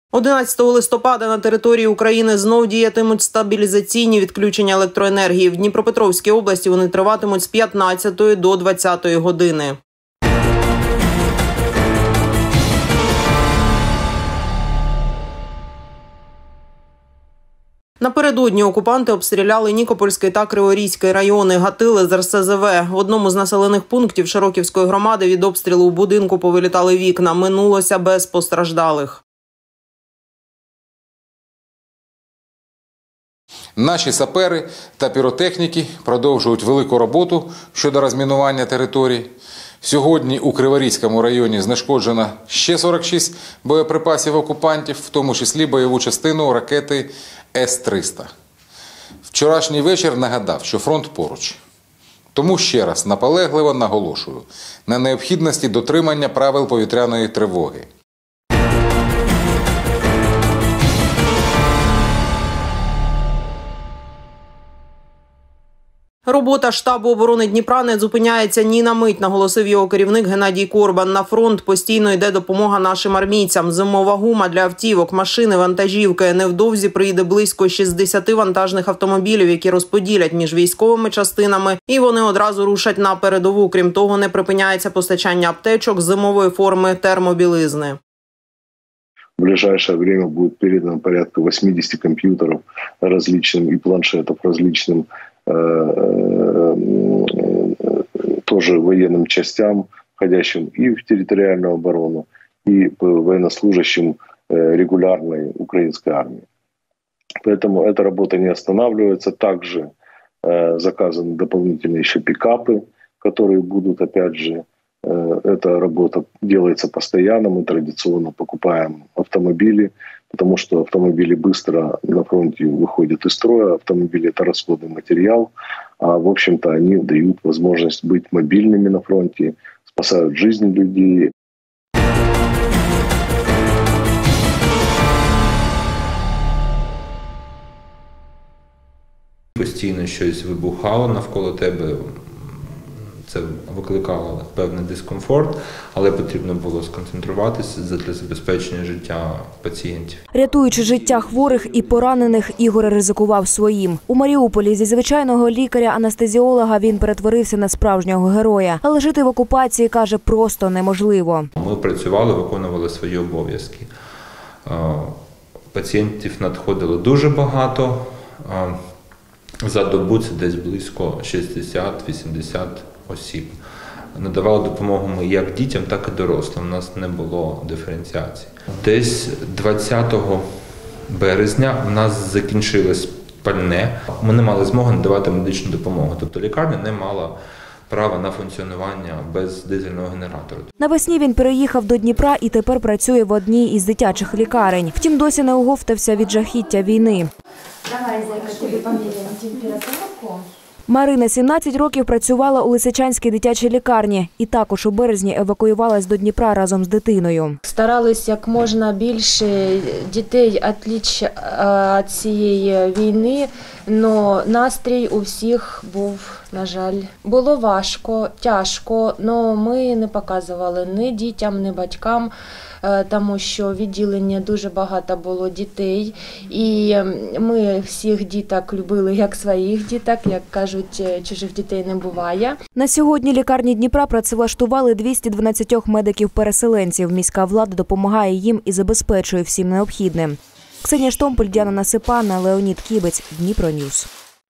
11 листопада на території України знов діятимуть стабілізаційні відключення електроенергії. В Дніпропетровській області вони триватимуть з 15 до 20 години. Напередодні окупанти обстріляли Нікопольський та Криворізький райони, гатили з РСЗВ. В одному з населених пунктів Широківської громади від обстрілу у будинку повилітали вікна. Минулося без постраждалих. Наші сапери та піротехніки продовжують велику роботу щодо розмінування територій. Сьогодні у Криворізькому районі знешкоджено ще 46 боєприпасів окупантів, в тому числі бойову частину ракети С-300. Вчорашній вечір нагадав, що фронт поруч. Тому ще раз наполегливо наголошую на необхідності дотримання правил повітряної тривоги. Робота штабу оборони Дніпра не зупиняється ні на мить, наголосив його керівник Геннадій Корбан. На фронт постійно йде допомога нашим армійцям. Зимова гума для автівок, машини, вантажівки. Невдовзі приїде близько 60 вантажних автомобілів, які розподілять між військовими частинами, і вони одразу рушать на передову. Крім того, не припиняється постачання аптечок, зимової форми, термобілизни. В ближайшее время будет передано порядка 80 компьютеров различным и планшетов различным тоже военным частям, входящим и в территориальную оборону, и военнослужащим регулярной украинской армии. Поэтому эта работа не останавливается. Также заказаны дополнительные еще пикапы, которые будут, опять же, эта работа делается постоянно. Мы традиционно покупаем автомобили, потому что автомобили быстро на фронте выходят из строя. Автомобили – это расходный материал, а в общем-то они дают возможность быть мобильными на фронте, спасают жизни людей. Постійно щось вибухало навколо тебе. Це викликало певний дискомфорт, але потрібно було сконцентруватися для забезпечення життя пацієнтів. Рятуючи життя хворих і поранених, Ігор ризикував своїм. У Маріуполі зі звичайного лікаря-анестезіолога він перетворився на справжнього героя. Але жити в окупації, каже, просто неможливо. Ми працювали, виконували свої обов'язки. Пацієнтів надходило дуже багато. За добу це десь близько 60-80 осіб. Надавали допомогу ми як дітям, так і дорослим. У нас не було диференціації. Десь 20 березня у нас закінчилось пальне. Ми не мали змоги надавати медичну допомогу. Тобто лікарня не мала права на функціонування без дизельного генератора. Навесні він переїхав до Дніпра і тепер працює в одній із дитячих лікарень. Втім, досі не оговтався від жахіття війни. Давай, зайка, тобі поміряємо температуру. Марина 17 років працювала у Лисичанській дитячій лікарні і також у березні евакуювалась до Дніпра разом з дитиною. Старалися як можна більше дітей відлучити від цієї війни, але настрій у всіх був, на жаль. Було важко, тяжко, але ми не показували ні дітям, ні батькам, тому що в відділенні дуже багато було дітей. І ми всіх діток любили як своїх діток, як кажуть, чужих дітей не буває. На сьогодні лікарні Дніпра працевлаштували 212 медиків-переселенців. Міська влада допомагає їм і забезпечує всім необхідним. Ксенія Штомполь, Діана Насипана, Леонід Кібець, Дніпроньюз.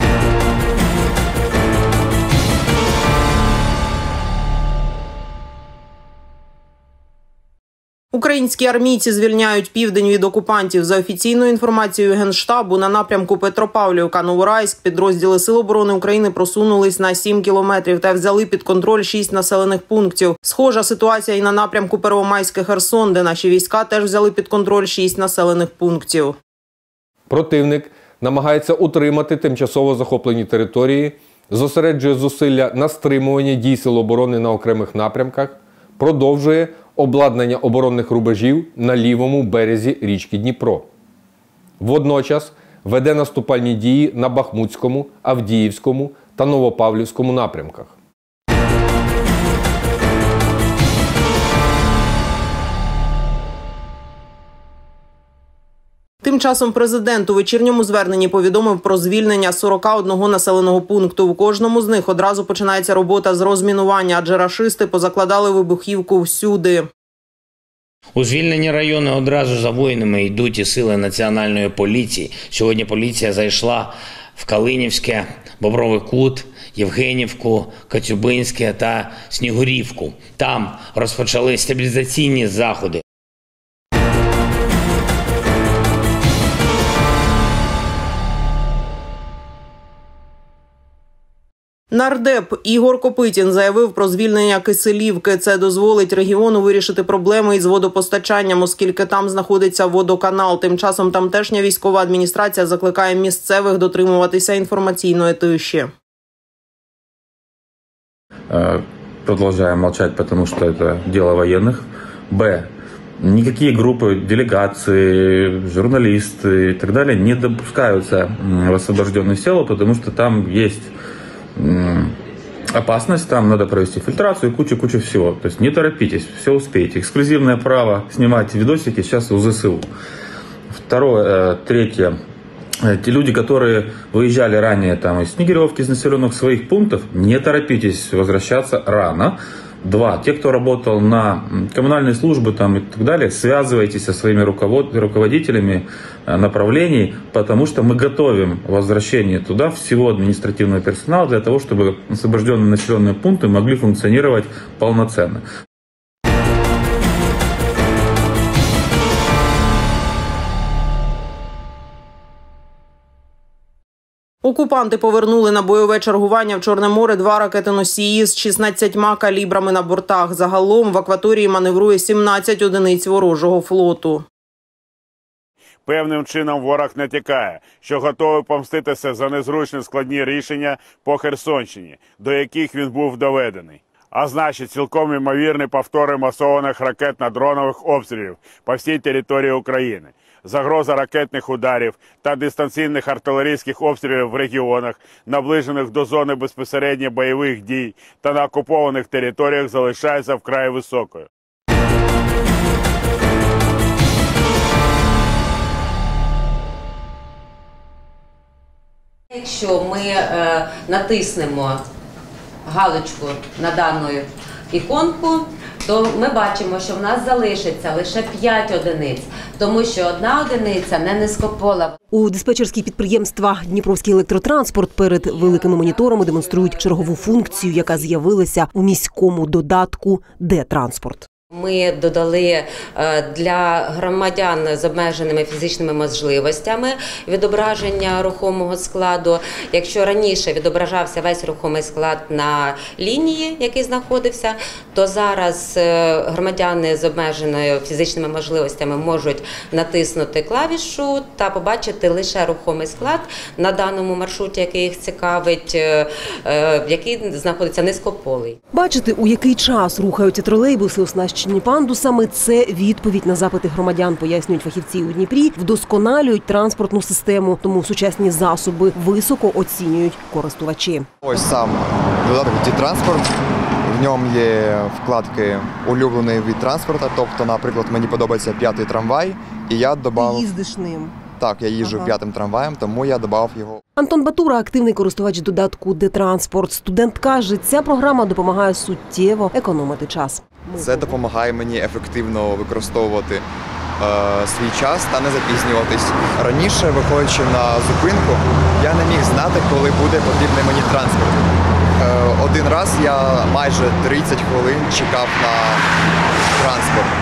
Українські армійці звільняють південь від окупантів. За офіційною інформацією Генштабу, на напрямку Петропавлівка-Новоуральськ підрозділи Сил оборони України просунулись на 7 кілометрів та взяли під контроль 6 населених пунктів. Схожа ситуація і на напрямку Первомайське-Херсон, де наші війська теж взяли під контроль 6 населених пунктів. Противник намагається утримати тимчасово захоплені території, зосереджує зусилля на стримуванні дій Сил оборони на окремих напрямках, продовжує обладнання оборонних рубежів на лівому березі річки Дніпро. Водночас веде наступальні дії на Бахмутському, Авдіївському та Новопавлівському напрямках. Тим часом президент у вечірньому зверненні повідомив про звільнення 41 населеного пункту. У кожному з них одразу починається робота з розмінування, адже рашисти позакладали вибухівку всюди. У звільнені райони одразу за воїнами йдуть і сили національної поліції. Сьогодні поліція зайшла в Калинівське, Бобровий Кут, Євгенівку, Коцюбинське та Снігурівку. Там розпочали стабілізаційні заходи. Нардеп Ігор Копитін заявив про звільнення Киселівки. Це дозволить регіону вирішити проблеми із водопостачанням, оскільки там знаходиться водоканал. Тим часом тамтешня військова адміністрація закликає місцевих дотримуватися інформаційної тиші. Продолжаем молчать, потому что это дело военных. Б. Никакие группы, делегации, журналисты и так далее не допускаются в освобожденную село, потому что там есть опасность, там надо провести фильтрацию и кучу всего. То есть не торопитесь, все успеете. Эксклюзивное право снимать видосики сейчас у ЗСУ. Второе, третье. Те люди, которые выезжали ранее там, из Снегиревки, из населенных своих пунктов, не торопитесь возвращаться рано. 2. Те, кто работал на коммунальные службы там, и так далее, связывайтесь со своими руководителями направлений, потому что мы готовим возвращение туда всего административного персонала для того, чтобы освобожденные населенные пункты могли функционировать полноценно. Окупанти повернули на бойове чергування в Чорне море 2 ракетоносії з 16 калібрами на бортах. Загалом в акваторії маневрує 17 одиниць ворожого флоту. Певним чином ворог не тікає, що готовий помститися за незручні складні рішення по Херсонщині, до яких він був доведений. А значить, цілком ймовірні повтори масованих ракетно-дронових обстрілів по всій території України. Загроза ракетних ударів та дистанційних артилерійських обстрілів в регіонах, наближених до зони безпосередньо бойових дій та на окупованих територіях, залишається вкрай високою. Якщо ми натиснемо галочку на дану іконку, то ми бачимо, що в нас залишиться лише 5 одиниць, тому що 1 одиниця не низькопола. У диспетчерські підприємства «Дніпровський електротранспорт» перед великими моніторами демонструють чергову функцію, яка з'явилася у міському додатку «Д-транспорт». Ми додали для громадян з обмеженими фізичними можливостями відображення рухомого складу. Якщо раніше відображався весь рухомий склад на лінії, який знаходився, то зараз громадяни з обмеженими фізичними можливостями можуть натиснути клавішу та побачити лише рухомий склад на даному маршруті, який їх цікавить, який знаходиться низькополий. Бачити, у який час рухаються тролейбуси, оснащені пандусами – це відповідь на запити громадян, пояснюють фахівці у Дніпрі, вдосконалюють транспортну систему, тому сучасні засоби високо оцінюють користувачі. Ось сам додаток «Д-транспорт». В ньому є вкладки «Улюблений від транспорту», тобто, наприклад, мені подобається 5-й трамвай, і я додав... Ти їздиш ним? Так, я їжджу 5-м трамваєм, тому я додав його. Антон Батура – активний користувач додатку «Д-транспорт». Студент каже, ця програма допомагає суттєво економити час. Це допомагає мені ефективно використовувати свій час та не запізнюватись. Раніше, виходячи на зупинку, я не міг знати, коли буде потрібний мені транспорт. Один раз я майже 30 хвилин чекав на транспорт.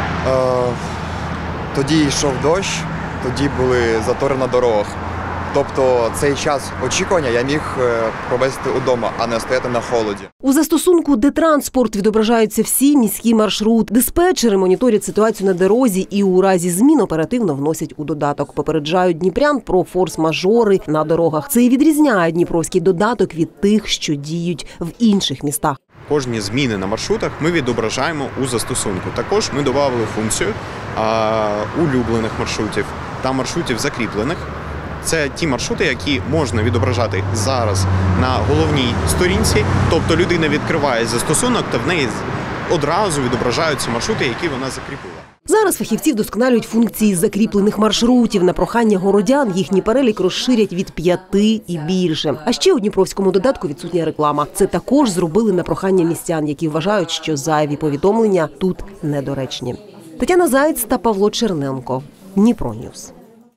Тоді йшов дощ, тоді були затори на дорогах. Тобто цей час очікування я міг провести удома, а не стояти на холоді. У застосунку «Д-транспорт» відображаються всі міські маршрути. Диспетчери моніторять ситуацію на дорозі і у разі змін оперативно вносять у додаток. Попереджають дніпрян про форс-мажори на дорогах. Це і відрізняє дніпровський додаток від тих, що діють в інших містах. Кожні зміни на маршрутах ми відображаємо у застосунку. Також ми додали функцію улюблених маршрутів та маршрутів закріплених. Це ті маршрути, які можна відображати зараз на головній сторінці. Тобто людина відкриває застосунок та в неї одразу відображаються маршрути, які вона закріпила. Зараз фахівці вдосконалюють функції закріплених маршрутів. На прохання городян їхній перелік розширять від 5 і більше. А ще у дніпровському додатку відсутня реклама. Це також зробили на прохання містян, які вважають, що зайві повідомлення тут недоречні. Тетяна Заєць та Павло Черненко. Дніпро Ньюс.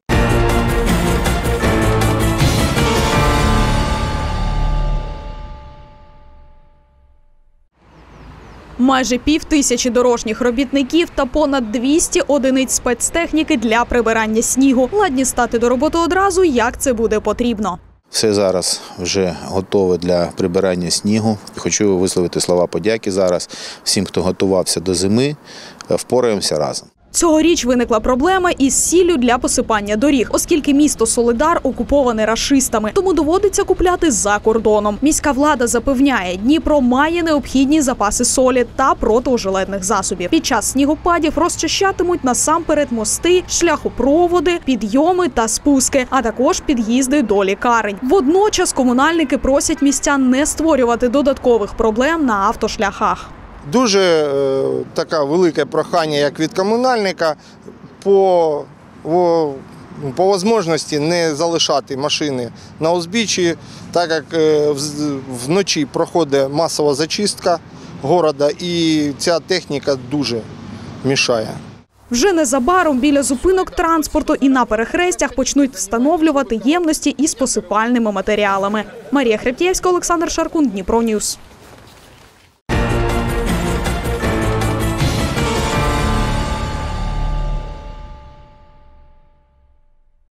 Майже 5000 дорожніх робітників та понад 200 одиниць спецтехніки для прибирання снігу. Ладні стати до роботи одразу, як це буде потрібно. Все зараз вже готове для прибирання снігу. Хочу висловити слова подяки зараз всім, хто готувався до зими. Впораємося разом. Цьогоріч виникла проблема із сіллю для посипання доріг, оскільки місто Солидар окуповане рашистами, тому доводиться купляти за кордоном. Міська влада запевняє, Дніпро має необхідні запаси солі та протиожеледних засобів. Під час снігопадів розчищатимуть насамперед мости, шляхопроводи, підйоми та спуски, а також під'їзди до лікарень. Водночас комунальники просять містян не створювати додаткових проблем на автошляхах. Дуже таке велике прохання, як від комунальника, по можливості не залишати машини на узбіччі, так як вночі проходить масова зачистка міста і ця техніка дуже мішає. Вже незабаром біля зупинок транспорту і на перехрестях почнуть встановлювати ємності із посипальними матеріалами. Марія Хребтєвська, Олександр Шаркун, Дніпро Ньюс.